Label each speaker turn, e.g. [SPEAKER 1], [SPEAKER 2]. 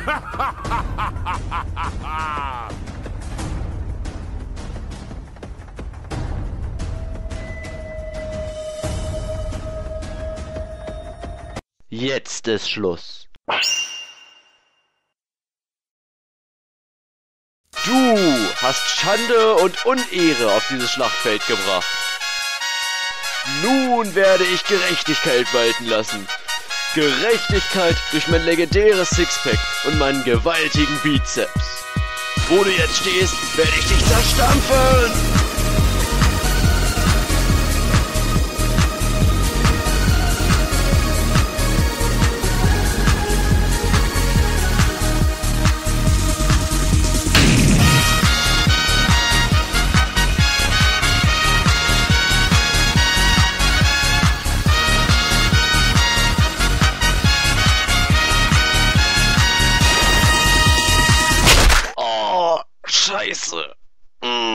[SPEAKER 1] Jetzt ist Schluss. Du hast Schande und Unehre auf dieses Schlachtfeld gebracht. Nun werde ich Gerechtigkeit walten lassen. Gerechtigkeit durch mein legendäres Sixpack und meinen gewaltigen Bizeps. Wo du jetzt stehst, werde ich dich zerstampfen! Scheiße.